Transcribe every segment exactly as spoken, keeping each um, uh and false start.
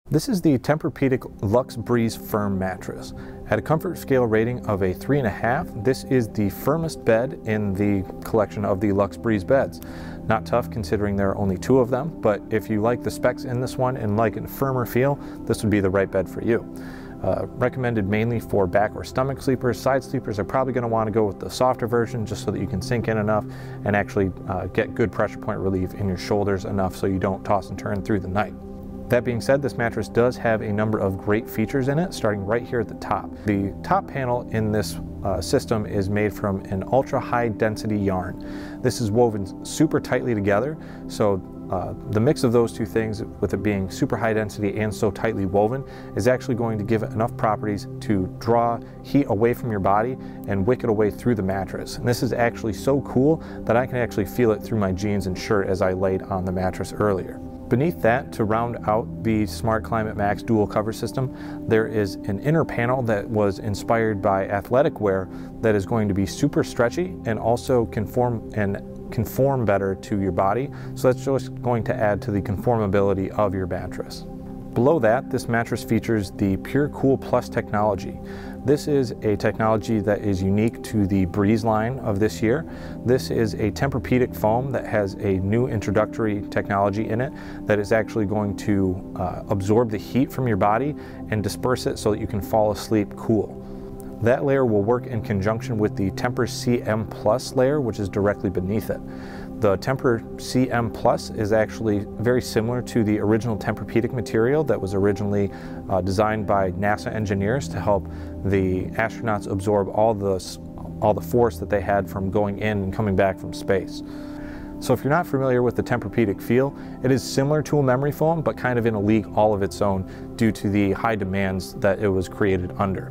This is the Tempur-Pedic Luxe Breeze Firm mattress. At a comfort scale rating of a three and a half, this is the firmest bed in the collection of the Luxe Breeze beds. Not tough considering there are only two of them, but if you like the specs in this one and like a firmer feel, this would be the right bed for you. Uh, recommended mainly for back or stomach sleepers. Side sleepers are probably going to want to go with the softer version just so that you can sink in enough and actually uh, get good pressure point relief in your shoulders enough so you don't toss and turn through the night. That being said, this mattress does have a number of great features in it, starting right here at the top. The top panel in this uh, system is made from an ultra high density yarn. This is woven super tightly together, so uh, the mix of those two things, with it being super high density and so tightly woven, is actually going to give it enough properties to draw heat away from your body and wick it away through the mattress. And this is actually so cool that I can actually feel it through my jeans and shirt as I laid on the mattress earlier. Beneath that, to round out the Smart Climate Max dual cover system, there is an inner panel that was inspired by athletic wear that is going to be super stretchy and also conform and conform better to your body. So that's just going to add to the conformability of your mattress. Below that, this mattress features the Pure Cool Plus technology. This is a technology that is unique to the Breeze line of this year. This is a Tempur-Pedic foam that has a new introductory technology in it that is actually going to uh, absorb the heat from your body and disperse it so that you can fall asleep cool. That layer will work in conjunction with the Tempur C M Plus layer, which is directly beneath it. The Tempur C M Plus is actually very similar to the original Tempur-Pedic material that was originally uh, designed by NASA engineers to help the astronauts absorb all the, all the force that they had from going in and coming back from space. So if you're not familiar with the Tempur-Pedic feel, it is similar to a memory foam, but kind of in a league all of its own due to the high demands that it was created under.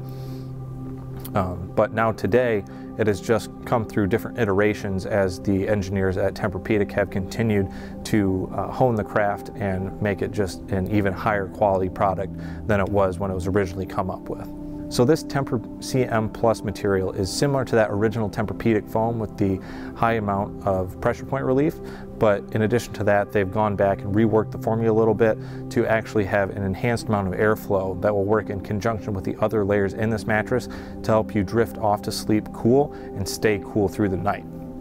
Um, but now today, it has just come through different iterations as the engineers at Tempur-Pedic have continued to uh, hone the craft and make it just an even higher quality product than it was when it was originally come up with. So this Tempur C M Plus material is similar to that original Tempur-Pedic foam with the high amount of pressure point relief, but in addition to that, they've gone back and reworked the formula a little bit to actually have an enhanced amount of airflow that will work in conjunction with the other layers in this mattress to help you drift off to sleep cool and stay cool through the night.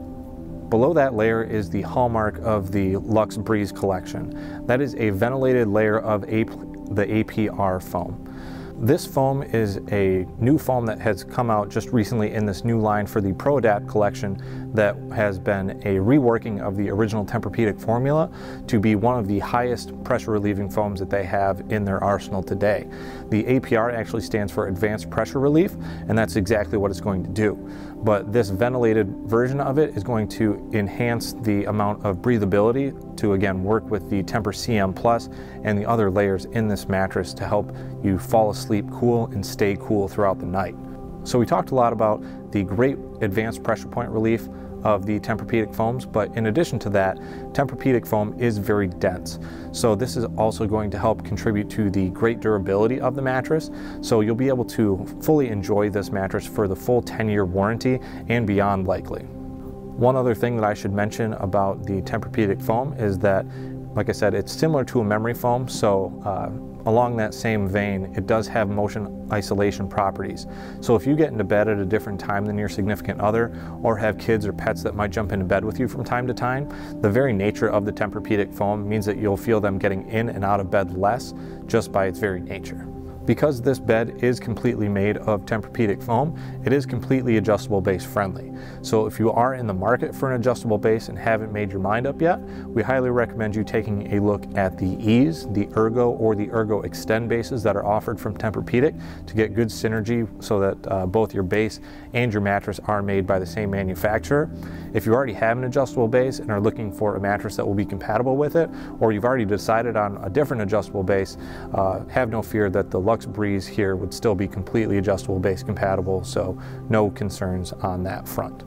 Below that layer is the hallmark of the Luxe Breeze collection. That is a ventilated layer of a the A P R foam. This foam is a new foam that has come out just recently in this new line for the ProAdapt collection that has been a reworking of the original Tempur-Pedic formula to be one of the highest pressure relieving foams that they have in their arsenal today. The A P R actually stands for Advanced Pressure Relief, and that's exactly what it's going to do. But this ventilated version of it is going to enhance the amount of breathability to again work with the Tempur C M Plus and the other layers in this mattress to help you fall asleep cool and stay cool throughout the night. So we talked a lot about the great advanced pressure point relief of the Tempur-Pedic foams, but in addition to that, Tempur-Pedic foam is very dense. So this is also going to help contribute to the great durability of the mattress. So you'll be able to fully enjoy this mattress for the full ten year warranty and beyond likely. One other thing that I should mention about the Tempur-Pedic foam is that, like I said, it's similar to a memory foam, so uh, along that same vein, it does have motion isolation properties. So if you get into bed at a different time than your significant other, or have kids or pets that might jump into bed with you from time to time, the very nature of the Tempur-Pedic foam means that you'll feel them getting in and out of bed less just by its very nature. Because this bed is completely made of Tempur-Pedic foam, it is completely adjustable base friendly. So if you are in the market for an adjustable base and haven't made your mind up yet, we highly recommend you taking a look at the Ease, the Ergo, or the Ergo Extend bases that are offered from Tempur-Pedic to get good synergy so that uh, both your base and your mattress are made by the same manufacturer. If you already have an adjustable base and are looking for a mattress that will be compatible with it, or you've already decided on a different adjustable base, uh, have no fear that the Luxe Breeze here would still be completely adjustable base compatible, so no concerns on that front.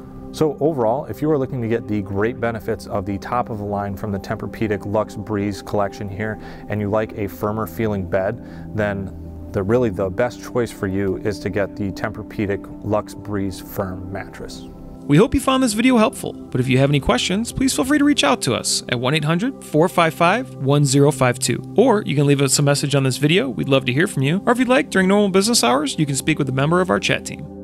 So overall, if you are looking to get the great benefits of the top of the line from the Tempur-Pedic Luxe Breeze collection here, and you like a firmer feeling bed, then the really the best choice for you is to get the Tempur-Pedic Luxe Breeze Firm mattress. We hope you found this video helpful, but if you have any questions, please feel free to reach out to us at one eight hundred, four five five, one zero five two. Or you can leave us a message on this video, we'd love to hear from you. Or if you'd like, during normal business hours, you can speak with a member of our chat team.